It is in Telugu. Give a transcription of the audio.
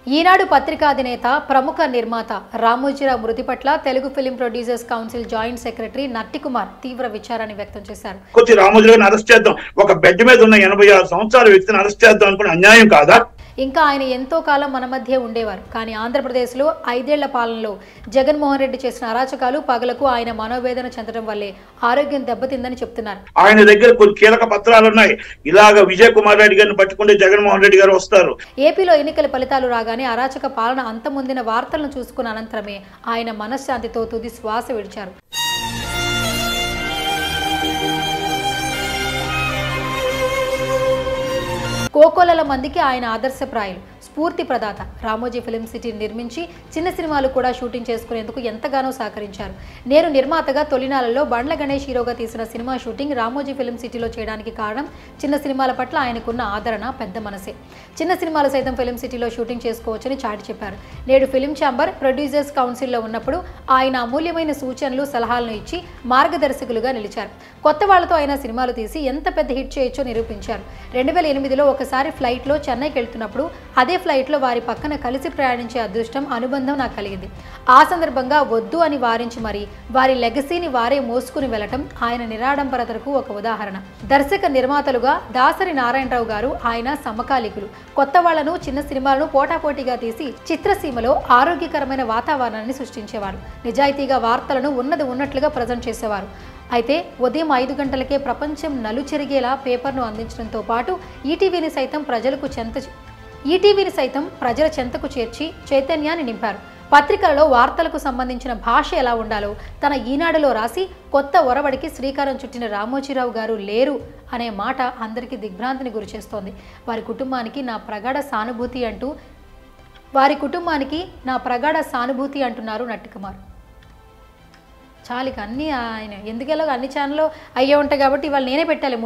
ఈనాడు పత్రికాధినేత ప్రముఖ నిర్మాత రామోజీరావు మృతి పట్ల Telugu film producers council joint secretary Natti Kumar తీవ్ర విచారాన్ని వ్యక్తం చేశారు. కొద్ది రామోజీరావుని అరెస్ట్ చేద్దాం, ఒక బెడ్ మీద ఉన్న 86 సంవత్సరాల వ్యక్తిని అరెస్ట్ చేద్దాం అనుకునే అన్యాయం కాదా? ఇంకా ఆయన ఎంతో కాలం మన మధ్య ఉండేవారు. కానీ ఆంధ్రప్రదేశ్లో 5 ఏళ్ల పాలనలో జగన్మోహన్ రెడ్డి చేసిన అరాచకాలు పగలకు ఆయన మనోవేదన చెందడం వల్లే ఆరోగ్యం దెబ్బతిందని చెప్తున్నారు. ఆయన దగ్గర కొన్ని కీలక పత్రాలు ఉన్నాయి. ఇలాగ విజయ్ కుమార్ రెడ్డి గారిని పట్టుకుంటే జగన్మోహన్ రెడ్డి గారు వస్తారు. ఏపీలో ఎన్నికల ఫలితాలు రాగానే అరాచక పాలన అంతమొందిన వార్తలను చూసుకున్న అనంతరమే ఆయన మనశ్శాంతితో తుది శ్వాస విడిచారు. కోకోలల మందికి ఆయన ఆదర్శప్రాయులు, స్ఫూర్తి ప్రదాత. రామోజీ ఫిలిం సిటీ నిర్మించి చిన్న సినిమాలు కూడా షూటింగ్ చేసుకునేందుకు ఎంతగానో సహకరించారు. నేను నిర్మాతగా తొలినాళ్లలో బండ్ల గణేష్ హీరోగా తీసిన సినిమా షూటింగ్ రామోజీ ఫిలిం సిటీలో చేయడానికి కారణం చిన్న సినిమాల పట్ల ఆయనకున్న ఆదరణ, పెద్ద మనసే. చిన్న సినిమాలు సైతం ఫిలిం సిటీలో షూటింగ్ చేసుకోవచ్చని చాటి చెప్పారు. నేడు ఫిలిం ఛాంబర్ ప్రొడ్యూసర్స్ కౌన్సిల్లో ఉన్నప్పుడు ఆయన అమూల్యమైన సూచనలు, సలహాలను ఇచ్చి మార్గదర్శకులుగా నిలిచారు. కొత్త వాళ్లతో ఆయన సినిమాలు తీసి ఎంత పెద్ద హిట్ చేయొచ్చో నిరూపించారు. 2008లో ఒకసారి ఫ్లైట్లో చెన్నైకి వెళ్తున్నప్పుడు అదే ఫ్లైట్లో వారి పక్కన కలిసి ప్రయాణించే అదృష్టం, అనుబంధం నాకు కలిగింది. ఆ సందర్భంగా వద్దు అని వారించి మరి వారి లెగసీని వారే మోసుకుని వెళ్లటం ఆయన నిరాడంబరతకు ఒక ఉదాహరణ. దర్శక నిర్మాతలుగా దాసరి నారాయణరావు గారు ఆయన సమకాలీకులు. కొత్త వాళ్లను, చిన్న సినిమాలను పోటాపోటీగా తీసి చిత్రసీమలో ఆరోగ్యకరమైన వాతావరణాన్ని సృష్టించేవారు. నిజాయితీగా వార్తలను ఉన్నది ఉన్నట్లుగా ప్రజెంట్ చేసేవారు. అయితే ఉదయం 5 గంటలకే ప్రపంచం నలుచెరిగేలా పేపర్ను అందించడంతో పాటు ఈటీవీని సైతం ప్రజల చెంతకు చేర్చి చైతన్యాన్ని నింపారు. పత్రికలలో వార్తలకు సంబంధించిన భాష ఎలా ఉండాలో తన ఈనాడులో రాసి కొత్త ఒరవడికి శ్రీకారం చుట్టిన రామోజీరావు గారు లేరు అనే మాట అందరికీ దిగ్భ్రాంతిని గురిచేస్తోంది. వారి కుటుంబానికి నా ప్రగాఢ సానుభూతి అంటున్నారు నట్టికుమార్. చాలిక అన్నీ ఆయన ఎందుకెలాగో అన్ని ఛానల్లో అయ్యే ఉంటాయి కాబట్టి ఇవాళ నేనే పెట్టాలి.